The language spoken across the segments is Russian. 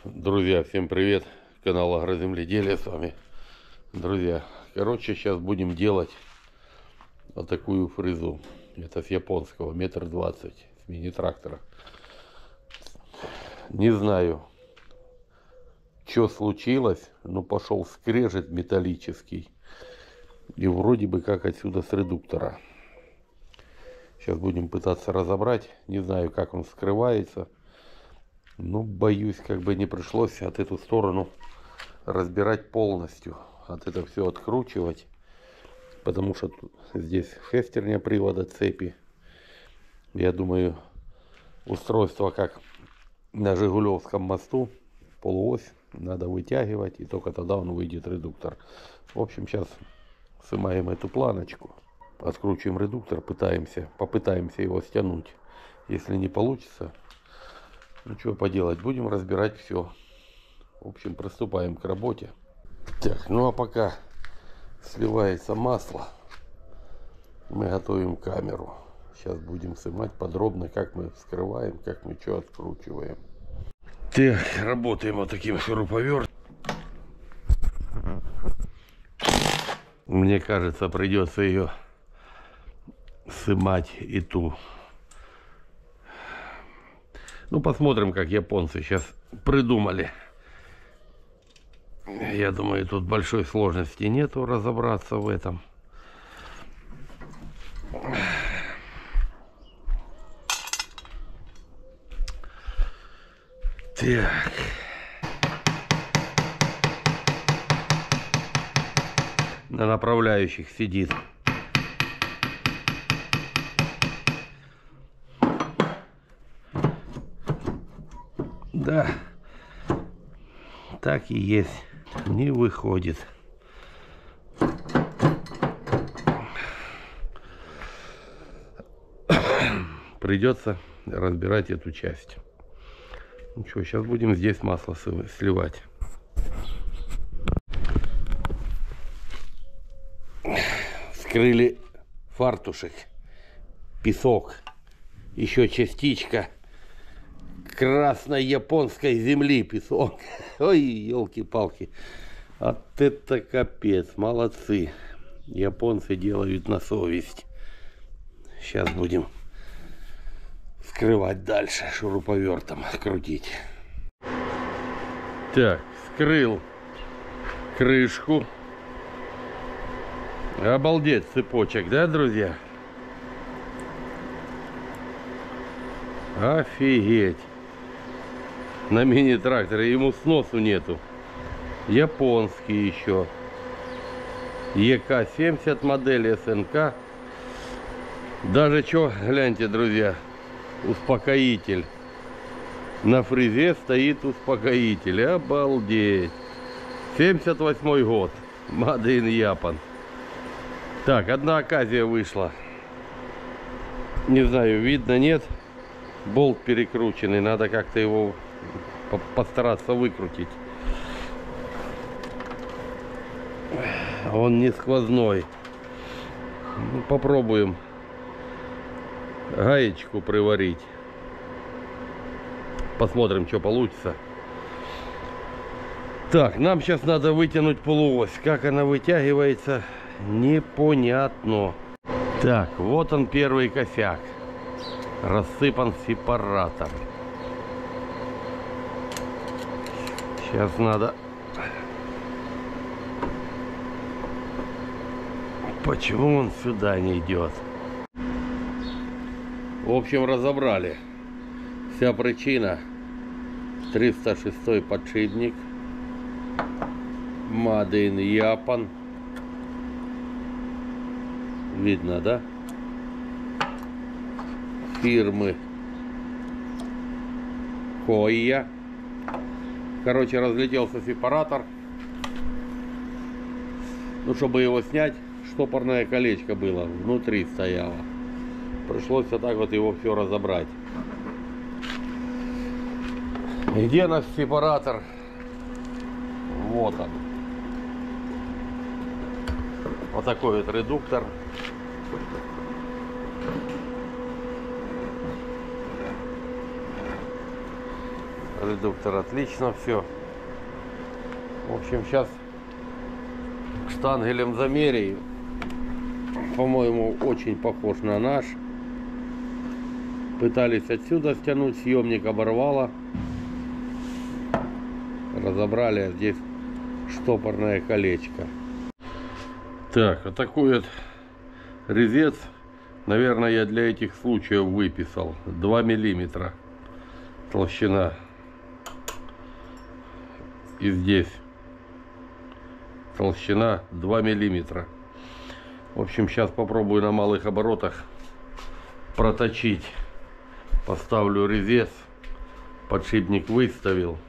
Друзья, всем привет! Канал Агроземледелие с вами. Друзья, короче, сейчас будем делать вот такую фрезу. Это с японского, 1,20 м, с мини-трактора. Не знаю, что случилось, но пошел скрежет металлический. И вроде бы как отсюда с редуктора. Сейчас будем пытаться разобрать. Не знаю, как он скрывается. Но боюсь, как бы не пришлось от эту сторону разбирать полностью. От это все откручивать. Потому что здесь шестерня привода цепи. Я думаю, устройство как на Жигулевском мосту. Полуось надо вытягивать. И только тогда он выйдет редуктор. В общем, сейчас снимаем эту планочку. Откручиваем редуктор. Попытаемся его стянуть. Если не получится, ну что поделать, будем разбирать все. В общем, приступаем к работе. Так, ну а пока сливается масло, мы готовим камеру. Сейчас будем снимать подробно, как мы вскрываем, как мы что откручиваем. Так, работаем вот таким шуруповертом. Мне кажется, придется ее снимать и ту. Ну, посмотрим, как японцы сейчас придумали. Я думаю, тут большой сложности нету разобраться в этом. Так. На направляющих сидит. Да, так и есть. Не выходит. Придется разбирать эту часть. Ну что, сейчас будем здесь масло сливать. Вскрыли фартушек, песок, еще частичка красной японской земли песок. Ой, елки-палки. Вот это капец, молодцы. Японцы делают на совесть. Сейчас будем вскрывать дальше, шуруповертом крутить. Так, вскрыл крышку. Обалдеть цепочек, да, друзья? Офигеть. На мини-тракторе ему сносу нету. Японский еще. ЕК-70 модели СНК. Даже что, гляньте, друзья, успокоитель. На фрезе стоит успокоитель. Обалдеть. 78 год. Made in Japan. Так, одна оказия вышла. Не знаю, видно, нет. Болт перекрученный. Надо как-то его постараться выкрутить. Он не сквозной. Ну, попробуем гаечку приварить. Посмотрим, что получится. Так, нам сейчас надо вытянуть полуось. Как она вытягивается, непонятно. Так, вот он, первый косяк. Рассыпан сепаратор. Сейчас надо... Почему он сюда не идет? В общем, разобрали. Вся причина. 306 подшипник. Made in Japan. Видно, да? Фирмы Койя. Короче, разлетелся сепаратор. Ну, чтобы его снять, штопорное колечко было, внутри стояло. Пришлось вот так вот его все разобрать. Где наш сепаратор? Вот он. Вот такой вот редуктор. Редуктор отлично все. В общем, сейчас штангелем замеряю. По-моему, очень похож на наш. Пытались отсюда стянуть, съемник оборвало. Разобрали, а здесь штопорное колечко. Так, вот такой вот резец, наверное, я для этих случаев выписал. 2 миллиметра толщина. И здесь толщина 2 миллиметра. В общем, сейчас попробую на малых оборотах проточить. Поставлю резец, подшипник выставил.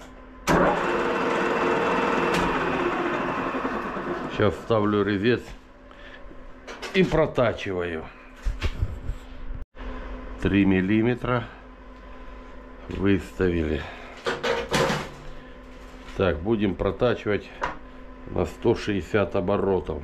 Сейчас ставлю резец и протачиваю. 3 миллиметра выставили. Так, будем протачивать на 160 оборотов.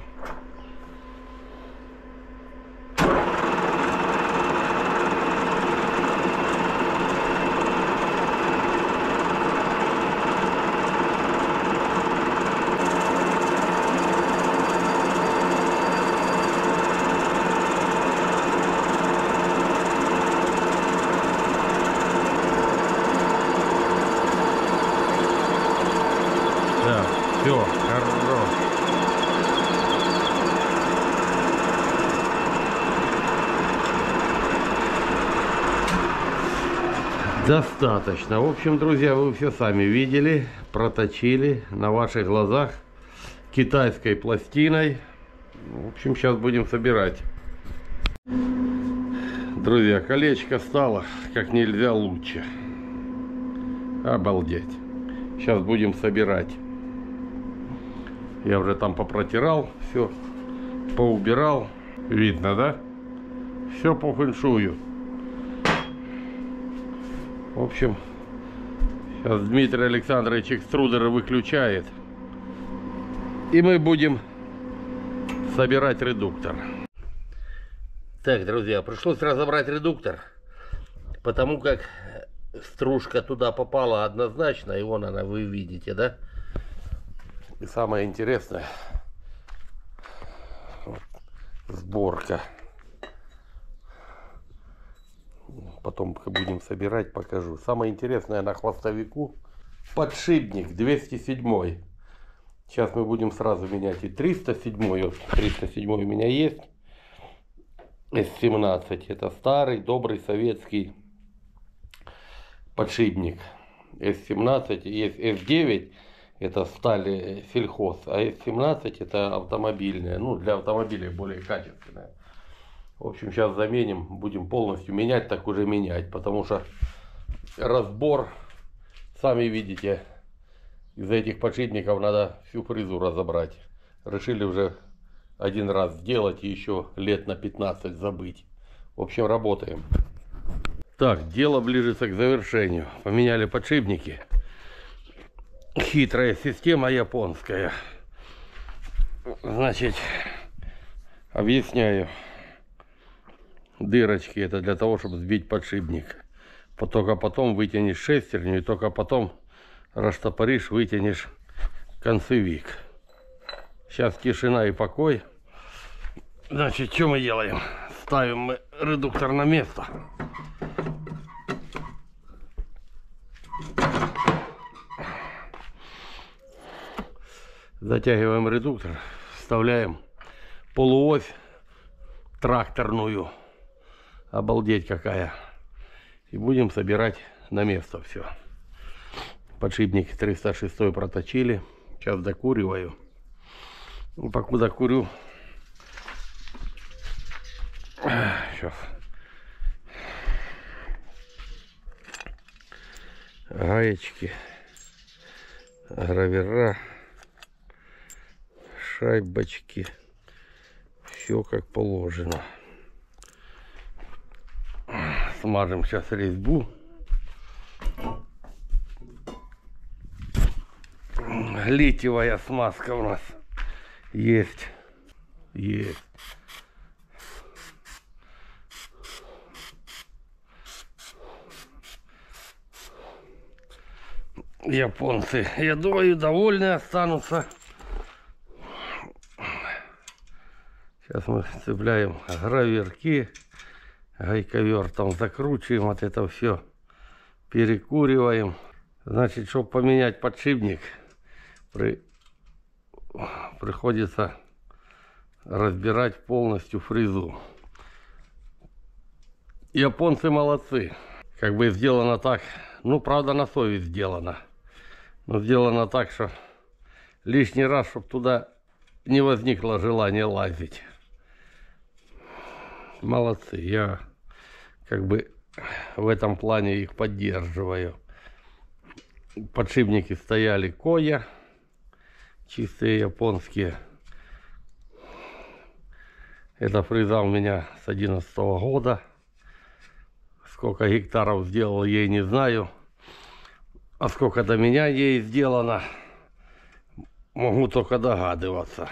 Все, хорошо. Достаточно. В общем, друзья, вы все сами видели, проточили на ваших глазах китайской пластиной. В общем, сейчас будем собирать. Друзья, колечко стало как нельзя лучше. Обалдеть. Сейчас будем собирать. Я уже там попротирал, все поубирал. Видно, да? Все по фэншую. В общем, сейчас Дмитрий Александрович экструдеры выключает. И мы будем собирать редуктор. Так, друзья, пришлось разобрать редуктор. Потому как стружка туда попала однозначно. И вон она, вы видите, да? И самое интересное, вот, сборка. Потом будем собирать, покажу. Самое интересное на хвостовику подшипник 207. Сейчас мы будем сразу менять и 307. Вот 307 у меня есть. S17. Это старый, добрый советский подшипник. S17 есть S9. Это сталь сельхоз, а S17 это автомобильная, ну для автомобилей более качественная. В общем, сейчас заменим, будем полностью менять, так уже менять, потому что разбор, сами видите, из-за этих подшипников надо всю фрезу разобрать. Решили уже один раз сделать и еще лет на 15 забыть. В общем, работаем. Так, дело ближется к завершению. Поменяли подшипники. Хитрая система японская. Значит, объясняю. Дырочки это для того, чтобы сбить подшипник. Только потом вытянешь шестерню и только потом раштопоришь, вытянешь концевик. Сейчас тишина и покой. Значит, что мы делаем? Ставим мы редуктор на место. Затягиваем редуктор, вставляем полуось тракторную. Обалдеть какая. И будем собирать на место все. Подшипник 306 проточили. Сейчас докуриваю. Ну, пока докурю. Сейчас. Гаечки. Гравера. Шайбочки. Все как положено. Смажем сейчас резьбу. Литиевая смазка у нас есть. Есть. японцы, я думаю, довольны останутся. Сейчас мы цепляем гравирки, гайковертом закручиваем вот это все, перекуриваем. Значит, чтобы поменять подшипник, приходится разбирать полностью фрезу. Японцы молодцы. Как бы сделано так, ну, правда, на совесть сделано. Но сделано так, что лишний раз, чтобы туда не возникло желания лазить. Молодцы. Я как бы в этом плане их поддерживаю. Подшипники стояли Коя, чистые японские. Эта фреза у меня с 2011 года. Сколько гектаров сделал, ей не знаю. А сколько до меня ей сделано, могу только догадываться.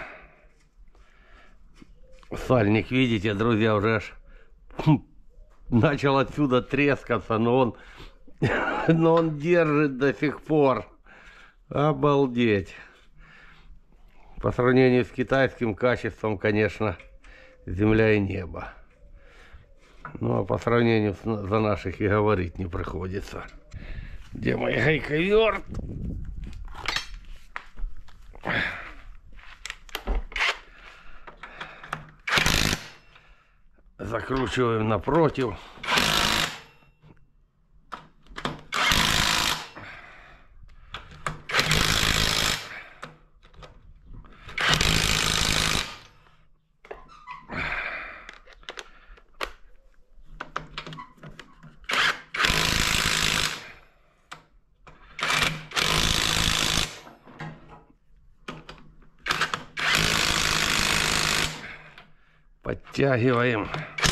Сальник, видите, друзья, уже аж начал отсюда трескаться, но он держит до сих пор. Обалдеть. По сравнению с китайским качеством, конечно, земля и небо. Ну, а по сравнению за наших и говорить не приходится. Где мой гайковерт? Закручиваем напротив. Подтягиваем.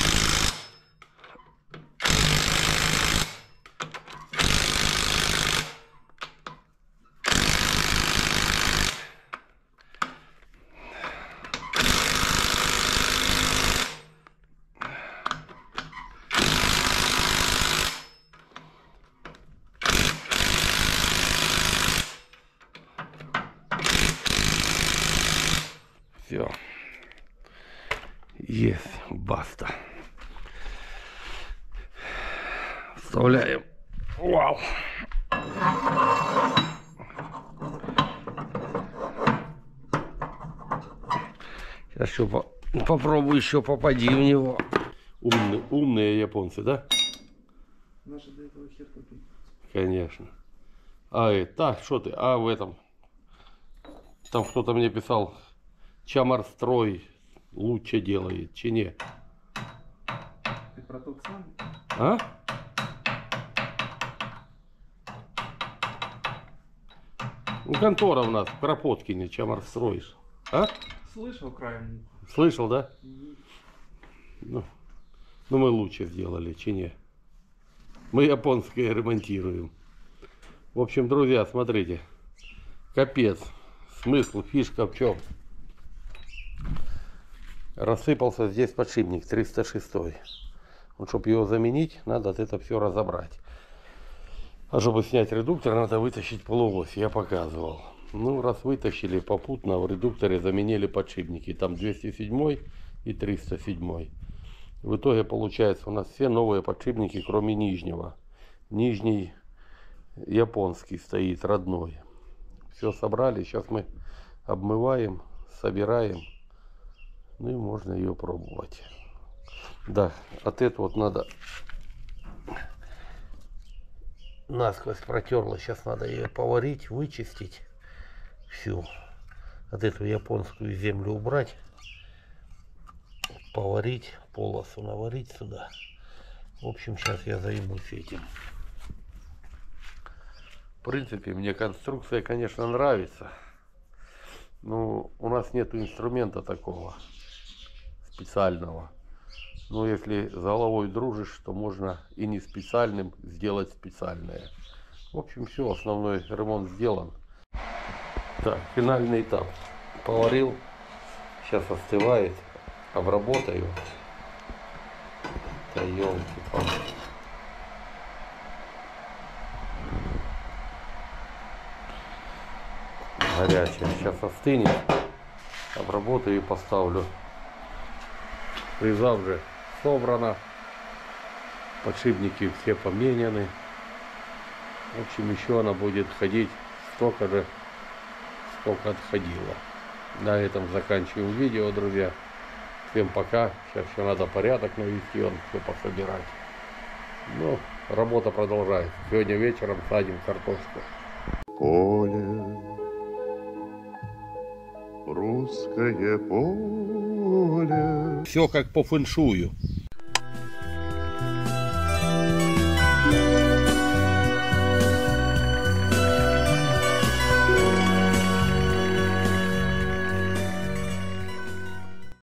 Все. Есть, баста. Вставляем вал. Сейчас еще попробую еще попади в него. Умные японцы, да? Наши до этого хер купить. Конечно. Так, что ты? В этом. Там кто-то мне писал, Чамарстрой лучше делает, чи не? Ты про тот самый? А? Ну, контора у нас в Кропоткине, Чамарстрой. А? Слышал краем. Слышал, да? Ну, мы лучше сделали, чи не? Мы японское ремонтируем. В общем, друзья, смотрите. Капец. Смысл, фишка в чем? Рассыпался здесь подшипник 306. Вот, чтобы его заменить, надо это все разобрать. А чтобы снять редуктор, надо вытащить полуось. Я показывал. Ну, раз вытащили, попутно в редукторе заменили подшипники. Там 207 и 307. В итоге получается у нас все новые подшипники, кроме нижнего. Нижний японский стоит, родной. Все собрали. Сейчас мы обмываем, собираем. Ну и можно ее пробовать. Да, от этого вот надо насквозь протерла. Сейчас надо ее поварить, вычистить. Всю. От эту японскую землю убрать. Поварить, полосу наварить сюда. В общем, сейчас я займусь этим. В принципе, мне конструкция, конечно, нравится. Но у нас нет инструмента такого специального. Но если с головой дружишь, то можно и не специальным сделать специальное. В общем, все, основной ремонт сделан. Так, финальный этап. Поварил. Сейчас остывает. Обработаю. Да елки-палки. горячая. Сейчас остынет, обработаю и поставлю. Фреза уже собрана, подшипники все поменяны. В общем, еще она будет ходить столько же, сколько отходила. На этом заканчиваем видео, друзья. Всем пока. Сейчас еще надо порядок навести, он все пособирать. Ну, работа продолжается. Сегодня вечером садим картошку. Поле, русское поле. Все как по фэншую.